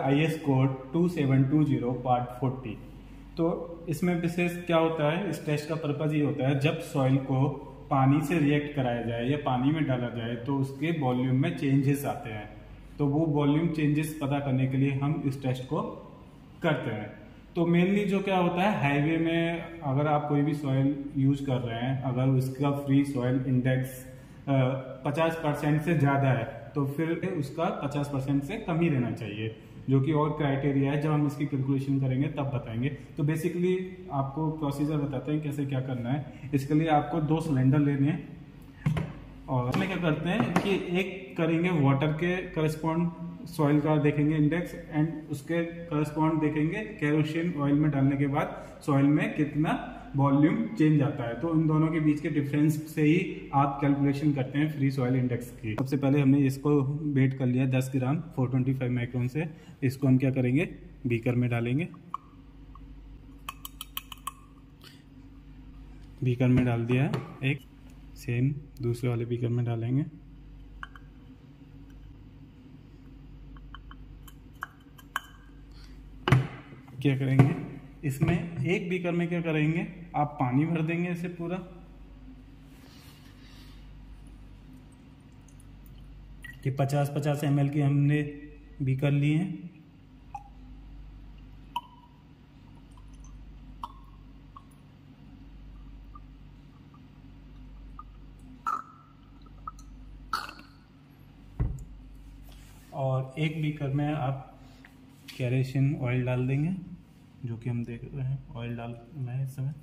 IS code 2720 part 40। तो इसमें विशेष क्या होता है, इस टेस्ट का पर्पज ये होता है जब सॉइल को पानी से रिएक्ट कराया जाए या पानी में डाला जाए तो उसके वॉल्यूम में चेंजेस आते हैं। तो वो वॉल्यूम चेंजेस पता करने के लिए हम इस टेस्ट को करते हैं। तो मेनली जो क्या होता है, हाईवे में अगर आप कोई भी सॉइल यूज कर रहे हैं, अगर उसका फ्री सॉइल इंडेक्स 50% से ज़्यादा है तो फिर उसका 50% से कम ही रहना चाहिए, जो कि और क्राइटेरिया है। जब हम इसकी कैलकुलेशन करेंगे तब बताएंगे। तो बेसिकली आपको प्रोसीजर बताते हैं कैसे क्या करना है। इसके लिए आपको 2 सिलेंडर लेने हैं और इसमें क्या करते हैं कि एक करेंगे वाटर के करस्पॉन्ड सॉइल का देखेंगे इंडेक्स, एंड उसके करस्पॉन्ड देखेंगे केरोसिन ऑयल में डालने के बाद सॉइल में कितना वॉल्यूम चेंज आता है। तो इन दोनों के बीच के डिफरेंस से ही आप कैलकुलेशन करते हैं फ्री सॉइल इंडेक्स की। सबसे पहले हमने इसको वेट कर लिया 10 ग्राम 425 माइक्रोन से। इसको हम क्या करेंगे, बीकर में डालेंगे। बीकर में डाल दिया है, एक सेम दूसरे वाले बीकर में डालेंगे। क्या करेंगे, इसमें एक बीकर में क्या करेंगे, आप पानी भर देंगे इसे पूरा। कि 50-50 ml की हमने बीकर लिए हैं। और एक बीकर में आप केरोसिन ऑयल डाल देंगे, जो कि हम देख रहे हैं ऑयल डाल रहे हैं इस समय।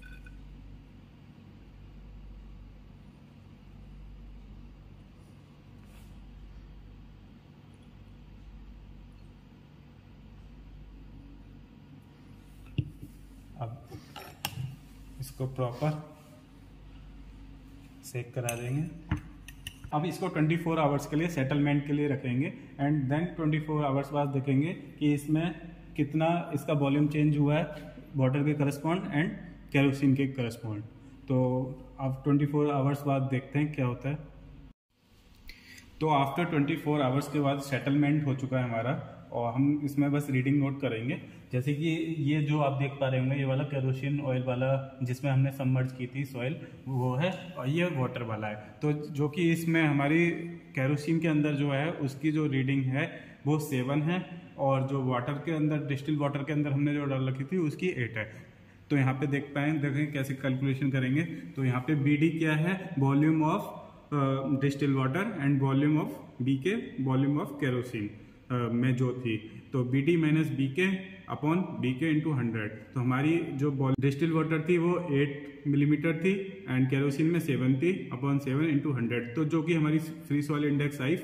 अब इसको प्रॉपर सेक करा देंगे। अब इसको 24 आवर्स के लिए सेटलमेंट के लिए रखेंगे, एंड देन 24 आवर्स बाद देखेंगे कि इसमें कितना इसका वॉल्यूम चेंज हुआ है वाटर के करस्पॉन्ड एंड केरोसिन के करस्पॉन्ड। तो अब 24 आवर्स बाद देखते हैं क्या होता है। तो आफ्टर 24 आवर्स के बाद सेटलमेंट हो चुका है हमारा, और हम इसमें बस रीडिंग नोट करेंगे। जैसे कि ये जो आप देख पा रहे होंगे, ये वाला केरोसिन ऑयल वाला जिसमें हमने सबमर्ज की थी सॉइल, वो है, और ये वाटर वाला है। तो जो कि इसमें हमारी केरोसिन के अंदर जो है उसकी जो रीडिंग है वो 7 है, और जो वाटर के अंदर डिस्टिल वाटर के अंदर हमने जो डाल रखी थी उसकी 8 है। तो यहाँ पे देखें कैसे कैलकुलेशन करेंगे। तो यहाँ पे BD क्या है, volume of distil water, and volume of BK volume of kerosene में जो थी। तो BD minus BK upon BK into 100। तो हमारी जो डिस्टिल वाटर थी वो 8 मिलीमीटर थी, एंड केरोसिन में 7 थी, अपॉन 7 इंटू 100। तो जो कि हमारी free soil index I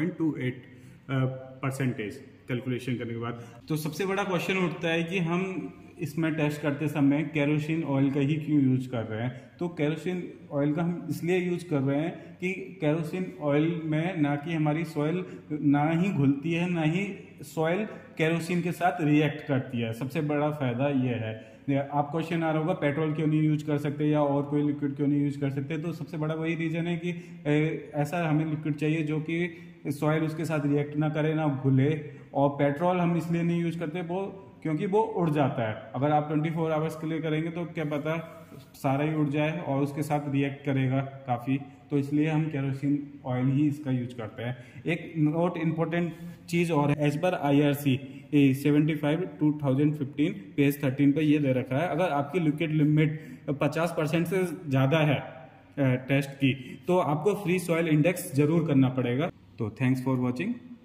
14.28% calculation करने के बाद। तो सबसे बड़ा क्वेश्चन उठता है कि हम इसमें टेस्ट करते समय केरोसिन ऑयल का ही क्यों यूज कर रहे हैं। तो केरोसिन ऑयल का हम इसलिए यूज कर रहे हैं कि केरोसिन ऑयल में ना कि हमारी सॉइल ना ही घुलती है, ना ही सॉइल केरोसिन के साथ रिएक्ट करती है। सबसे बड़ा फायदा ये है। आप क्वेश्चन आ रहा होगा पेट्रोल क्यों नहीं यूज कर सकते या और कोई लिक्विड क्यों नहीं यूज कर सकते। तो सबसे बड़ा वही रीजन है कि ऐसा हमें लिक्विड चाहिए जो कि सॉइल उसके साथ रिएक्ट ना करे, ना घुले। और पेट्रोल हम इसलिए नहीं यूज करते वो क्योंकि वो उड़ जाता है। अगर आप 24 आवर्स के लिए करेंगे तो क्या पता सारा ही उड़ जाए और उसके साथ रिएक्ट करेगा काफ़ी। तो इसलिए हम केरोसिन ऑयल ही इसका यूज करते हैं। एक नोट इम्पोर्टेंट चीज़ और है, एज पर IRC 75/2015 पेज 13 पे ये दे रखा है, अगर आपकी लिक्विड लिमिट 50% से ज़्यादा है टेस्ट की तो आपको फ्री सॉइल इंडेक्स जरूर करना पड़ेगा। तो थैंक्स फॉर वॉचिंग।